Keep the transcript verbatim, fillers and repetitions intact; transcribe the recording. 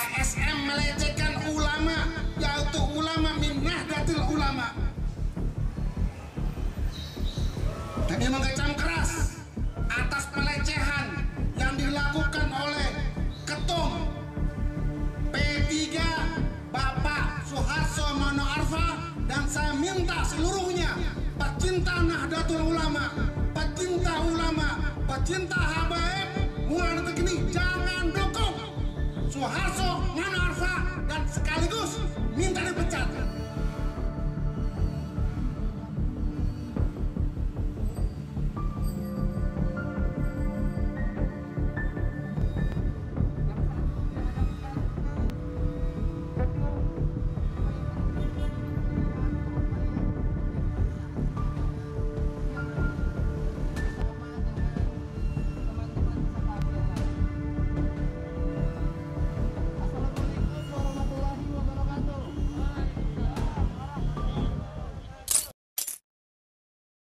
S M melecehkan ulama, yaitu ulama min Nahdlatul Ulama. Kami mengecam keras atas pelecehan yang dilakukan oleh Ketum P tiga Bapak Soeharto Mono Arfa, dan saya minta seluruhnya pecinta Nahdlatul Ulama, pecinta ulama, pecinta habaib mulai detik ini jangan dukung Soeharto